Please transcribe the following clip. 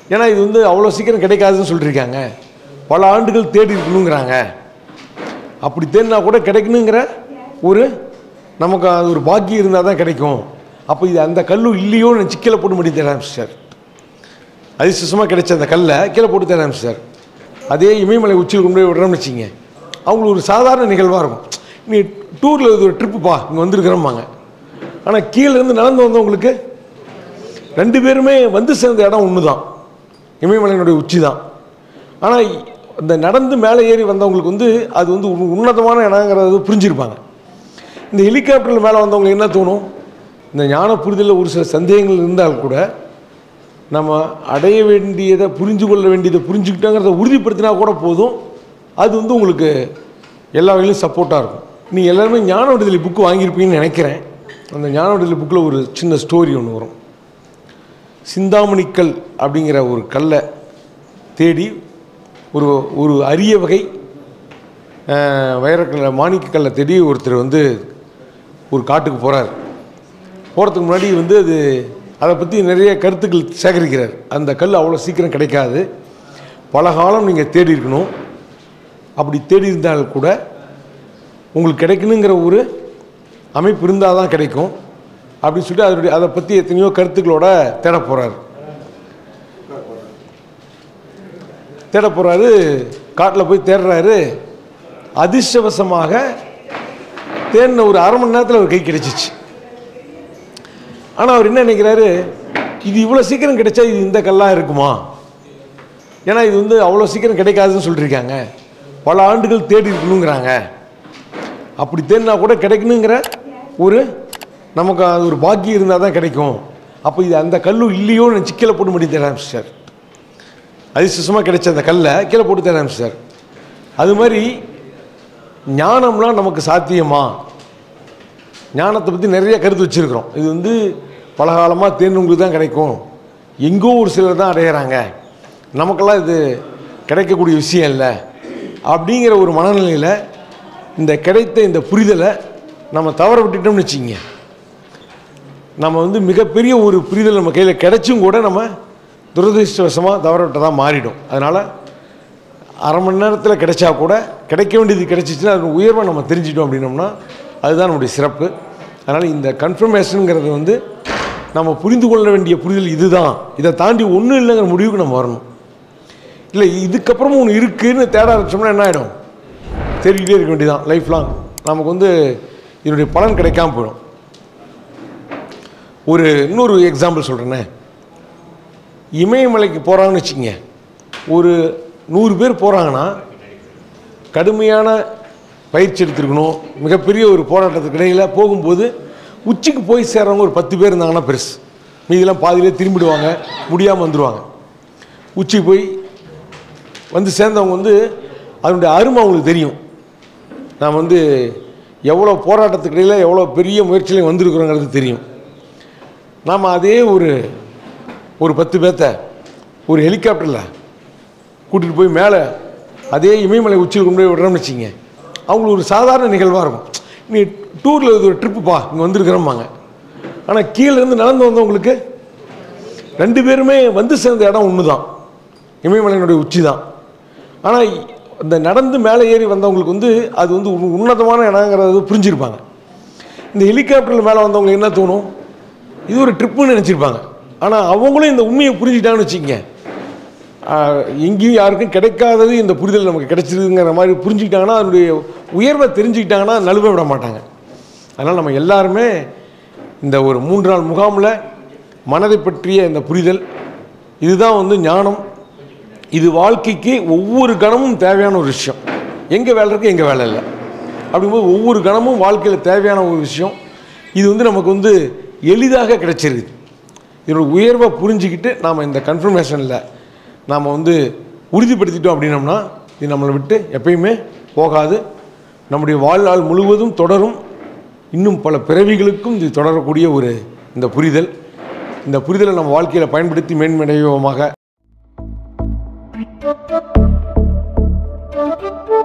ஏன்னா இது வந்து அவ்வளோ சீக்கிரம் கிடைக்காதுன்னு சொல்லியிருக்காங்க. பல ஆண்டுகள் தேடி இருக்கணுங்கிறாங்க. அப்படி தேடினா கூட கிடைக்கணுங்கிற ஒரு நமக்கு அது ஒரு பாக்கியம் இருந்தால் தான் கிடைக்கும். அப்போ இது அந்த கல்லு இல்லையோன்னு சிக்கலை போட்டு மடி தேட ஆரம்பிச்சிட்டார். அதிர்ஷ்டமாக கிடைச்ச அந்த கல்லை கீழே போட்டு தேட ஆரம்பிச்சிட்டார். அதே இமயமலை உச்சியில் கொண்டு போய் விடுறோம்னு வச்சிங்க, அவங்களுக்கு ஒரு சாதாரண நிகழ்வாக இருக்கும். நீ டூரில் இது ஒரு ட்ரிப்புப்பா இங்கே வந்துருக்கிறோம்பாங்க. ஆனால் கீழேருந்து நடந்து வந்தவங்களுக்கு 2 பேருமே வந்து சேர்ந்த இடம் ஒன்று தான், இமயமலையினுடைய உச்சி தான். ஆனால் இந்த நடந்து மேலே ஏறி வந்தவங்களுக்கு வந்து அது வந்து உன்னதமான இடங்கிறத புரிஞ்சிருப்பாங்க. இந்த ஹெலிகாப்டரில் மேலே வந்தவங்களுக்கு என்ன தோணும், இந்த ஞான புரிதலில் ஒரு சில சந்தேகங்கள் இருந்தால் கூட நம்ம அடைய வேண்டியதை புரிஞ்சு கொள்ள வேண்டியதை புரிஞ்சுக்கிட்டோங்கிறத உறுதிப்படுத்தினா கூட போதும். அது வந்து உங்களுக்கு எல்லா வகையிலும் சப்போர்ட்டாக இருக்கும். நீங்கள் எல்லாருமே ஞான விடுதலை புக்கு வாங்கியிருப்பீங்கன்னு நினைக்கிறேன். அந்த ஞான விடுதலை புக்கில் ஒரு சின்ன ஸ்டோரி ஒன்று வரும். சிந்தாமணிக்கல் அப்படிங்கிற ஒரு கல்லை தேடி ஒரு ஒரு அரிய வகை வைரக்கல்லை மாணிக்கக்கல்லை தேடி ஒருத்தர் வந்து ஒரு காட்டுக்கு போகிறார். போகிறதுக்கு முன்னாடி வந்து அதை பற்றி நிறைய கருத்துக்கள் சேகரிக்கிறார். அந்த கல் அவ்வளோ சீக்கிரம் கிடைக்காது, பல காலம் நீங்கள் தேடி இருக்கணும். அப்படி தேடி இருந்தால் கூட உங்களுக்கு கிடைக்கணுங்கிற ஒரு அமைப்பு இருந்தால் தான் கிடைக்கும் அப்படின்னு சொல்லிட்டு அதை பற்றி எத்தனையோ கருத்துக்களோட தேட போகிறாரு. காட்டில் போய் தேடுறாரு. அதிர்ஷ்டவசமாக தேடின ஒரு அரை மணி நேரத்தில் அவர் கை கிடைச்சிச்சு. ஆனால் அவர் என்ன நினைக்கிறாரு, இது இவ்வளோ சீக்கிரம் கிடைச்சா இது இந்த கல்லாக இருக்குமா? ஏன்னா இது வந்து அவ்வளோ சீக்கிரம் கிடைக்காதுன்னு சொல்லியிருக்காங்க. பல ஆண்டுகள் தேடி இருக்கணுங்கிறாங்க. அப்படி தேடினா கூட கிடைக்கணுங்கிற ஒரு நமக்கு அது ஒரு பாக்கியம் இருந்தால் தான் கிடைக்கும். அப்போ இது அந்த கல்லு இல்லையோன்னு சிக்கலை போட்டு மடி தேட ஆரம்பிச்சிட்டார். அதிர்ஷ்டமாக கிடைச்ச அந்த கல்லை கீழே போட்டு தேட ஆரம்பிச்சிட்டார். அது மாதிரி ஞானம்லாம் நமக்கு சாத்தியமா? ஞானத்தை பற்றி நிறைய கருத்து வச்சுருக்கிறோம். இது வந்து பல காலமாக தேர்ந்தவங்களுக்கு தான் கிடைக்கும், எங்கோ ஒரு சிலர் தான் அடையிறாங்க, நமக்கெல்லாம் இது கிடைக்கக்கூடிய விஷயம் இல்லை அப்படிங்கிற ஒரு மனநிலையில் இந்த கிடைத்த இந்த புரிதலை நம்ம தவற விட்டுட்டோம்னு வச்சுக்கிங்க, நம்ம வந்து மிகப்பெரிய ஒரு புரிதல் நம்ம கையில் கிடைச்சும் கூட நம்ம துரதிருஷ்டவசமாக தவற விட்டதாக மாறிடும். அதனால் அரை மணி நேரத்தில் கிடைச்சா கூட கிடைக்க வேண்டியது கிடைச்சிச்சுன்னா அது உயர்வை நம்ம தெரிஞ்சிட்டோம் அப்படின்னோம்னா அதுதான் நம்முடைய சிறப்பு. அதனால் இந்த கன்ஃபர்மேஷனுங்கிறது வந்து நம்ம புரிந்து கொள்ள வேண்டிய புரிதல் இதுதான், இதை தாண்டி ஒன்றும் இல்லைங்கிற முடிவுக்கு நம்ம வரணும். இல்லை இதுக்கப்புறமும் ஒன்று இருக்குதுன்னு தேட ஆரம்பிச்சோம்னா என்ன ஆகிடும், தேடிக்கிட்டே இருக்க வேண்டியதான் லைஃப் லாங். நமக்கு வந்து இதனுடைய பலன் கிடைக்காம போயிடும். இன்னொரு எக்ஸாம்பிள் சொல்கிறேன்னே, இமயமலைக்கு போகிறாங்கன்னு வச்சுக்கோங்க, ஒரு 100 பேர் போகிறாங்கன்னா கடுமையான பயிற்சி எடுத்துருக்கணும். மிகப்பெரிய ஒரு போராட்டத்துக்கு இடையில் போகும்போது உச்சிக்கு போய் சேர்றவங்க ஒரு 10 பேர் இருந்தாங்கன்னா பெருசு, மீதெல்லாம் பாதியிலே திரும்பிடுவாங்க, முடியாமல் வந்துடுவாங்க. உச்சி போய் வந்து சேர்ந்தவங்க வந்து அதனுடைய அருமை அவங்களுக்கு தெரியும். நாம் வந்து எவ்வளோ போராட்டத்துக்கு இடையில் எவ்வளோ பெரிய முயற்சியிலையும் வந்திருக்கிறோங்கிறது தெரியும். நாம் அதே ஒரு 10 பேர்த்த ஒரு ஹெலிகாப்டரில் கூட்டிகிட்டு போய் மேலே அதே இமயமலை உச்சியில் கொண்டு போய் விடுறோம்னு வச்சிங்க, அவங்களுக்கு ஒரு சாதாரண நிகழ்வாக இருக்கும். நீ டூரில் இது ஒரு ட்ரிப்புப்பா இங்கே வந்துருக்கிறோம்பாங்க. ஆனால் கீழேருந்து நடந்து வந்தவங்களுக்கு 2 பேருமே வந்து சேர்ந்த இடம் ஒன்று தான், இமயமலையினுடைய உச்சி தான். ஆனால் இந்த நடந்து மேலே ஏறி வந்தவங்களுக்கு வந்து அது வந்து உன்னதமான இடங்கிறத புரிஞ்சிருப்பாங்க. இந்த ஹெலிகாப்டரில் மேலே வந்தவங்களுக்கு என்ன தோணும், இது ஒரு ட்ரிப்புன்னு நினச்சிருப்பாங்க. ஆனால் அவங்களும் இந்த உண்மையை புரிஞ்சுக்கிட்டாங்கன்னு வச்சுக்கோங்க, எங்கேயும் யாருக்கும் கிடைக்காதது இந்த புரிதல் நமக்கு கிடைச்சிருக்குங்கிற மாதிரி புரிஞ்சுக்கிட்டாங்கன்னா, அதனுடைய உயர்வை தெரிஞ்சுக்கிட்டாங்கன்னா நழுவ விட மாட்டாங்க. அதனால் நம்ம எல்லாருமே இந்த ஒரு 3 நாள் முகாமில் மனதை பற்றிய இந்த புரிதல் இதுதான் வந்து ஞானம். இது வாழ்க்கைக்கு ஒவ்வொரு கணமும் தேவையான ஒரு விஷயம். எங்கே வேலை இருக்குது, எங்கே வேலை இல்லை அப்படிங்கும்போது ஒவ்வொரு கணமும் வாழ்க்கையில் தேவையான ஒரு விஷயம். இது வந்து நமக்கு வந்து எளிதாக கிடைச்சிருக்குது. இதோட உயர்வை புரிஞ்சுக்கிட்டு நாம் இந்த கன்ஃபர்மேஷனில் நாம் வந்து உறுதிப்படுத்திட்டோம் அப்படின்னோம்னா இது நம்மளை விட்டு எப்பயுமே போகாது, நம்முடைய வாழ்நாள் முழுவதும் தொடரும். இன்னும் பல பிறவிகளுக்கும் இது தொடரக்கூடிய இந்த புரிதலை நம்ம வாழ்க்கையில் பயன்படுத்தி மேன்மடைவோமாக.